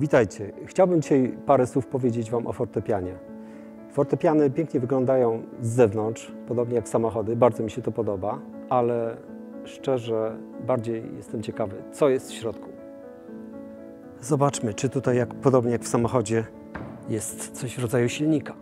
Witajcie. Chciałbym dzisiaj parę słów powiedzieć Wam o fortepianie. Fortepiany pięknie wyglądają z zewnątrz, podobnie jak samochody. Bardzo mi się to podoba, ale szczerze bardziej jestem ciekawy, co jest w środku. Zobaczmy, czy tutaj, podobnie jak w samochodzie, jest coś w rodzaju silnika.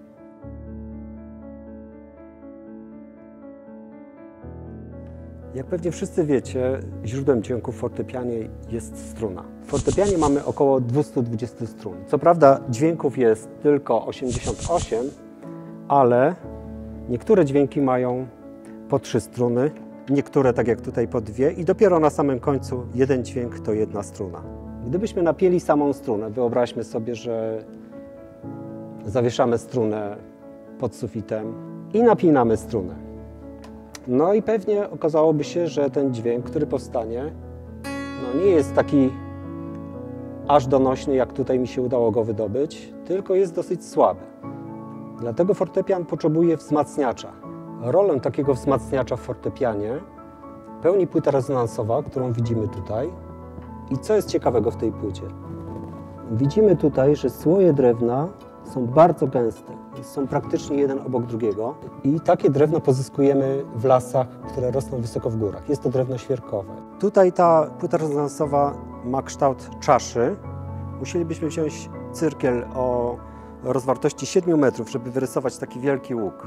Jak pewnie wszyscy wiecie, źródłem dźwięku w fortepianie jest struna. W fortepianie mamy około 220 strun. Co prawda dźwięków jest tylko 88, ale niektóre dźwięki mają po 3 struny, niektóre tak jak tutaj po 2 i dopiero na samym końcu jeden dźwięk to jedna struna. Gdybyśmy napięli samą strunę, wyobraźmy sobie, że zawieszamy strunę pod sufitem i napinamy strunę. No i pewnie okazałoby się, że ten dźwięk, który powstanie, nie jest taki aż donośny, jak tutaj mi się udało go wydobyć, tylko jest dosyć słaby. Dlatego fortepian potrzebuje wzmacniacza. Rolę takiego wzmacniacza w fortepianie pełni płyta rezonansowa, którą widzimy tutaj. I co jest ciekawego w tej płycie? Widzimy tutaj, że słoje drewna są bardzo gęste, są praktycznie jeden obok drugiego i takie drewno pozyskujemy w lasach, które rosną wysoko w górach. Jest to drewno świerkowe. Tutaj ta płyta rezonansowa ma kształt czaszy. Musielibyśmy wziąć cyrkiel o rozwartości 7 metrów, żeby wyrysować taki wielki łuk.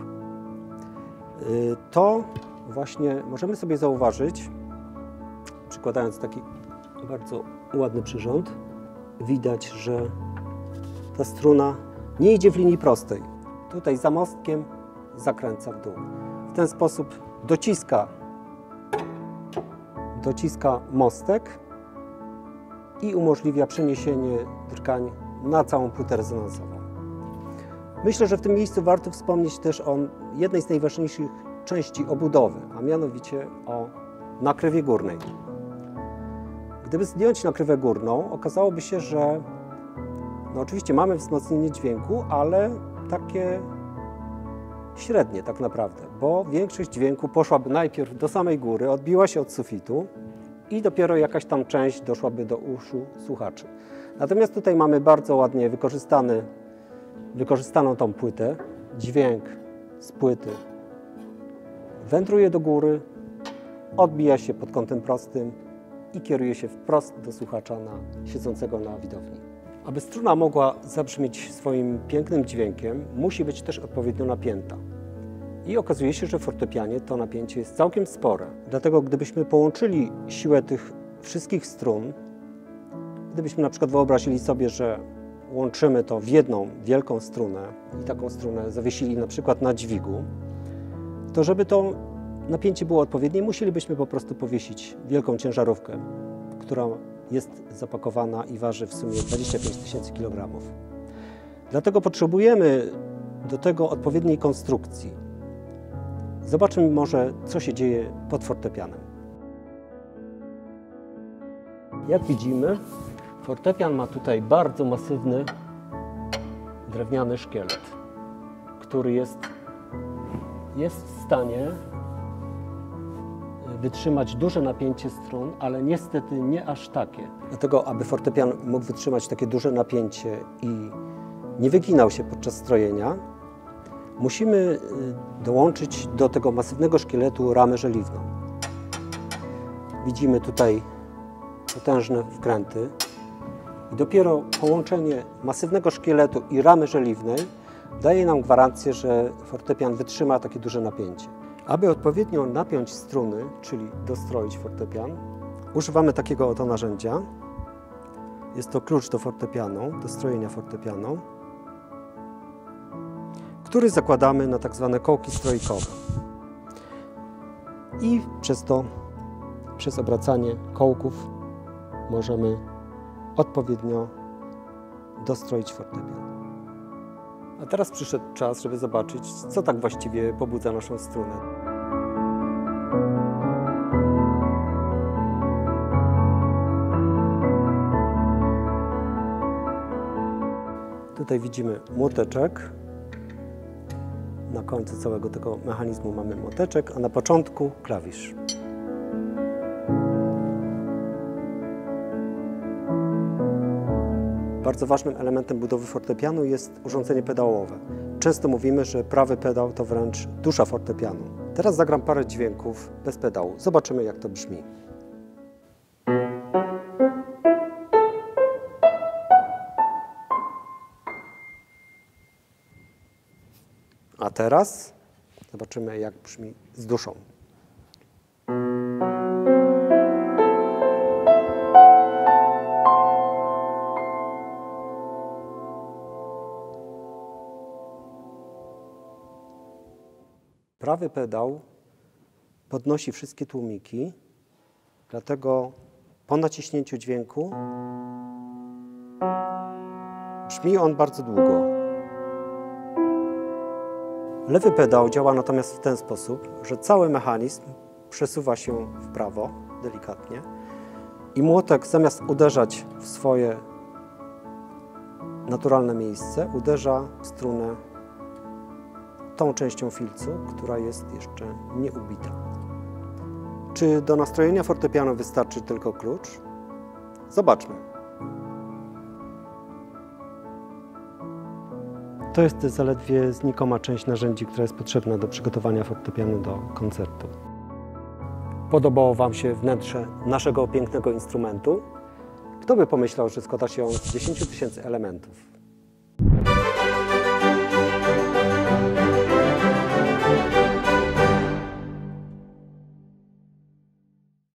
To właśnie możemy sobie zauważyć, przykładając taki bardzo ładny przyrząd, widać, że ta struna nie idzie w linii prostej. Tutaj za mostkiem zakręca w dół. W ten sposób dociska mostek i umożliwia przeniesienie drgań na całą płytę rezonansową. Myślę, że w tym miejscu warto wspomnieć też o jednej z najważniejszych części obudowy, a mianowicie o nakrywie górnej. Gdyby zdjąć nakrywę górną, okazałoby się, że oczywiście mamy wzmocnienie dźwięku, ale takie średnie tak naprawdę, bo większość dźwięku poszłaby najpierw do samej góry, odbiła się od sufitu i dopiero jakaś tam część doszłaby do uszu słuchaczy. Natomiast tutaj mamy bardzo ładnie wykorzystaną tą płytę. Dźwięk z płyty wędruje do góry, odbija się pod kątem prostym i kieruje się wprost do słuchacza siedzącego na widowni. Aby struna mogła zabrzmieć swoim pięknym dźwiękiem, musi być też odpowiednio napięta. I okazuje się, że w fortepianie to napięcie jest całkiem spore. Dlatego gdybyśmy połączyli siłę tych wszystkich strun, gdybyśmy na przykład wyobrazili sobie, że łączymy to w jedną wielką strunę i taką strunę zawiesili na przykład na dźwigu, to żeby to napięcie było odpowiednie, musielibyśmy po prostu powiesić wielką ciężarówkę, która jest zapakowana i waży w sumie 25 000 kg. Dlatego potrzebujemy do tego odpowiedniej konstrukcji. Zobaczmy może, co się dzieje pod fortepianem. Jak widzimy, fortepian ma tutaj bardzo masywny drewniany szkielet, który jest w stanie wytrzymać duże napięcie strun, ale niestety nie aż takie. Dlatego, aby fortepian mógł wytrzymać takie duże napięcie i nie wyginał się podczas strojenia, musimy dołączyć do tego masywnego szkieletu ramę żeliwną. Widzimy tutaj potężne wkręty i dopiero połączenie masywnego szkieletu i ramy żeliwnej daje nam gwarancję, że fortepian wytrzyma takie duże napięcie. Aby odpowiednio napiąć struny, czyli dostroić fortepian, używamy takiego oto narzędzia. Jest to klucz do fortepianu, do strojenia fortepianu, który zakładamy na tak zwane kołki strojkowe. I przez obracanie kołków możemy odpowiednio dostroić fortepian. A teraz przyszedł czas, żeby zobaczyć, co tak właściwie pobudza naszą strunę. Tutaj widzimy młoteczek. Na końcu całego tego mechanizmu mamy młoteczek, a na początku klawisz. Bardzo ważnym elementem budowy fortepianu jest urządzenie pedałowe. Często mówimy, że prawy pedał to wręcz dusza fortepianu. Teraz zagram parę dźwięków bez pedału. Zobaczymy, jak to brzmi. A teraz zobaczymy, jak brzmi z duszą. Prawy pedał podnosi wszystkie tłumiki, dlatego po naciśnięciu dźwięku brzmi on bardzo długo. Lewy pedał działa natomiast w ten sposób, że cały mechanizm przesuwa się w prawo delikatnie i młotek zamiast uderzać w swoje naturalne miejsce, uderza w strunę tą częścią filcu, która jest jeszcze nieubita. Czy do nastrojenia fortepianu wystarczy tylko klucz? Zobaczmy. To jest zaledwie znikoma część narzędzi, która jest potrzebna do przygotowania fortepianu do koncertu. Podobało Wam się wnętrze naszego pięknego instrumentu? Kto by pomyślał, że składa się on z 10 000 elementów?